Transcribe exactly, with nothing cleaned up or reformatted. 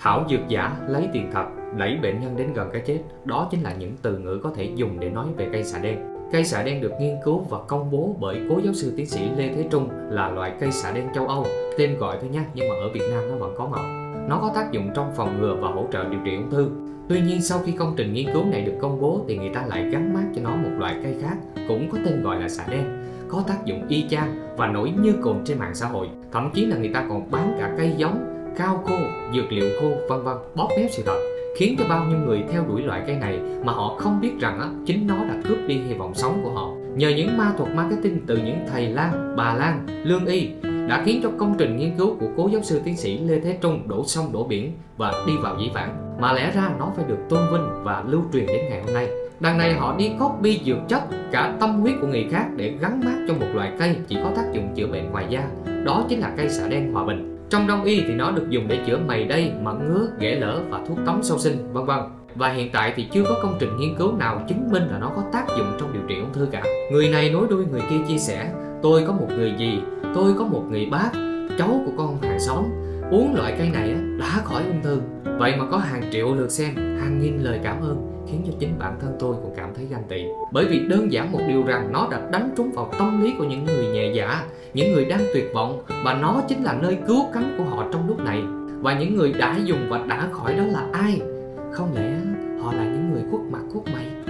Thảo dược giả lấy tiền thật, đẩy bệnh nhân đến gần cái chết. Đó chính là những từ ngữ có thể dùng để nói về cây xạ đen. Cây xạ đen được nghiên cứu và công bố bởi cố giáo sư tiến sĩ Lê Thế Trung là loại cây xạ đen châu Âu. Tên gọi thôi nha, nhưng mà ở Việt Nam nó vẫn có màu. Nó có tác dụng trong phòng ngừa và hỗ trợ điều trị ung thư. Tuy nhiên sau khi công trình nghiên cứu này được công bố thì người ta lại gắn mác cho nó một loại cây khác cũng có tên gọi là xạ đen, có tác dụng y chang và nổi như cồn trên mạng xã hội. Thậm chí là người ta còn bán cả cây giống, cao khô, dược liệu khô vân vân, bóp méo sự thật, khiến cho bao nhiêu người theo đuổi loại cây này mà họ không biết rằng á, chính nó đã cướp đi hy vọng sống của họ. Nhờ những ma thuật marketing từ những thầy lang, bà lang, lương y đã khiến cho công trình nghiên cứu của cố giáo sư tiến sĩ Lê Thế Trung đổ sông đổ biển và đi vào dĩ vãng, mà lẽ ra nó phải được tôn vinh và lưu truyền đến ngày hôm nay. Đằng này họ đi copy dược chất, cả tâm huyết của người khác để gắn mác cho một loại cây chỉ có tác dụng chữa bệnh ngoài da. Đó chính là cây xạ đen hòa bình. Trong đông y thì nó được dùng để chữa mày đay, mẩn ngứa, ghẻ lở và thuốc tắm sau sinh, vân vân. Và hiện tại thì chưa có công trình nghiên cứu nào chứng minh là nó có tác dụng trong điều trị ung thư cả. Người này nối đuôi người kia chia sẻ: tôi có một người dì, tôi có một người bác, cháu của con hàng xóm uống loại cây này đã khỏi ung thư. Vậy mà có hàng triệu lượt xem, hàng nghìn lời cảm ơn, khiến cho chính bản thân tôi cũng cảm thấy ganh tị. Bởi vì đơn giản một điều rằng nó đã đánh trúng vào tâm lý của những người nhẹ dạ, những người đang tuyệt vọng, và nó chính là nơi cứu cánh của họ trong lúc này. Và những người đã dùng và đã khỏi đó là ai? Không lẽ họ là những người khuất mặt khuất mày?